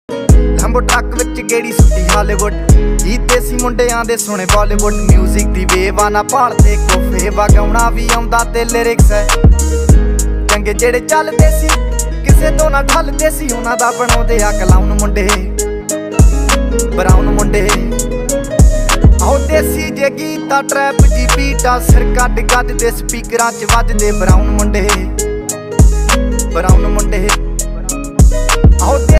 लंबो ट्रक विच गेड़ी सुट्टी हालीवुड गीत देसी मुंडियां दे सुने बॉलीवुड म्यूजिक दी वेव ना भालदे कोफे वगाउणा भी आउंदा ते लिरिक्स है चंगे जेड़े चलदे सी किसे तो ना ठलदे सी उन्हां दा बनाउंदे आ क्लाउन मुंडे ब्राउन मुंडे आओ देसी जे गीता ट्रैप जी बीटा सिर कट गददे स्पीकरां च वजदे ब्राउन मुंडे आओ